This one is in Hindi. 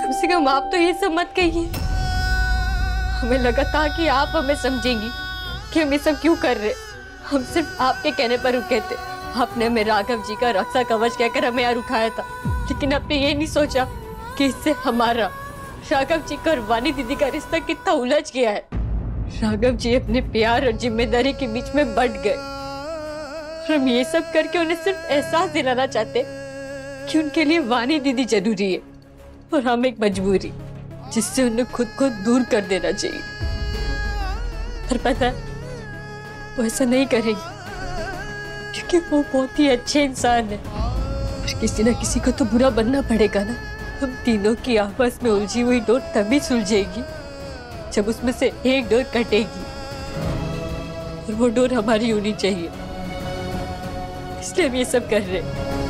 कम से कम आप तो ये सब मत कहिए। हमें लगा था कि आप हमें समझेंगी कि हम ये सब क्यों कर रहे। हम सिर्फ आपके कहने पर रुके थे। आपने हमें राघव जी का रक्षा कवच कहकर हमें यहाँ रुकाया था, लेकिन आपने ये नहीं सोचा कि इससे हमारा राघव जी का और वानी दीदी का रिश्ता कितना उलझ गया है। राघव जी अपने प्यार और जिम्मेदारी के बीच में बंट गए और हम ये सब करके उन्हें सिर्फ एहसास दिलाना चाहते कि उनके लिए वानी दीदी जरूरी है और हम एक मजबूरी जिससे उन्हें खुद को दूर कर देना चाहिए। पर पता है वो ऐसा नहीं करेंगे क्योंकि वो बहुत ही अच्छे इंसान है। और किसी ना किसी को तो बुरा बनना पड़ेगा ना। हम तीनों की आपस में उलझी हुई डोर तभी सुलझेगी जब उसमें से एक डोर कटेगी और वो डोर हमारी होनी चाहिए। इसलिए हम ये सब कर रहे हैं।